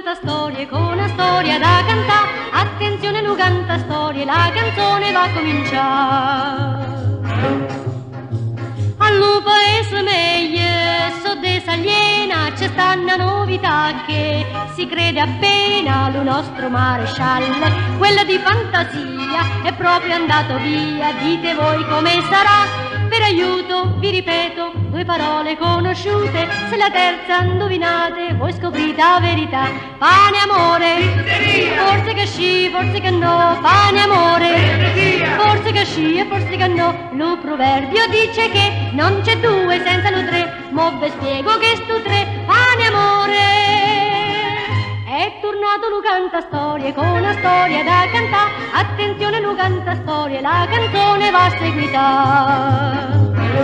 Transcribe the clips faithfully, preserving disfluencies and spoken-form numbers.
canta storie con una storia da cantare. Attenzione, lui canta storie, la canzone va a cominciare. Al paese meglio, so de Sagliena, c'è sta una novità che si crede appena. Lo nostro maresciallo, quello di fantasia, è proprio andato via. Dite voi come sarà? Per aiuto vi ripeto due parole conosciute, se la terza indovinate voi scoprite la verità. Pane amore, Pizzeria. Forse che sì, forse che no. Pane amore, Pizzeria. Forse che sì e forse che no. Lo proverbio dice che non c'è due senza lo tre. Mo ve spiego che stu tre. Pane amore. È tornato lui canta storie con una storia da cantare. Attenzione, lui canta storie, la canzone va seguita.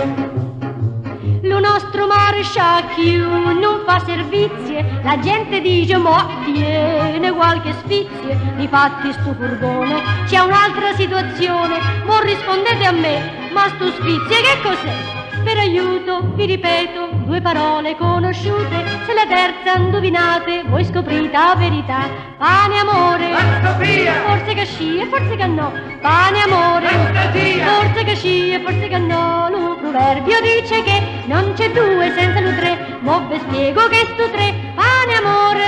Lo nostro maresciallo non fa servizie, la gente dice mo tiene qualche sfizie. Difatti stu furgone c'è un'altra situazione, mo rispondete a me, ma stu sfizie che cos'è? Per aiuto vi ripeto due parole conosciute, se la terza indovinate voi scoprite la verità. Pane amore, Sofia. forse che sì e forse che no. Pane amore, Fantasia. forse che sì e forse che no. Lo proverbio dice che non c'è due senza lo tre. Mo ve spiego che stu tre. Pane amore.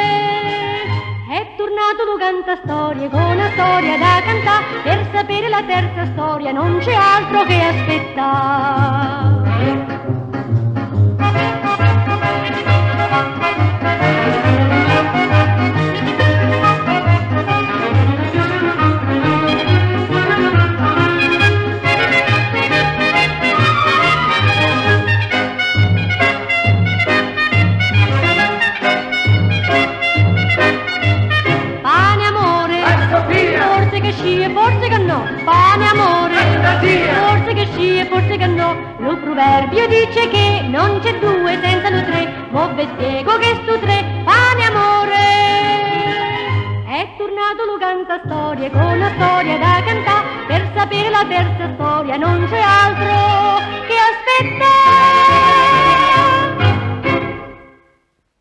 È tornato lui canta storie con una storia da cantare. Per sapere la terza storia non c'è altro che aspettare. Forse che sì e forse che no. Pane amore, Fantasia. forse che sì e forse che no. Lo proverbio dice che non c'è due senza lo tre. Mo ve spiego che stu tre. Pane amore. È tornato lui canta storie con una storia da cantare. Per sapere la terza storia non c'è altro che aspettare.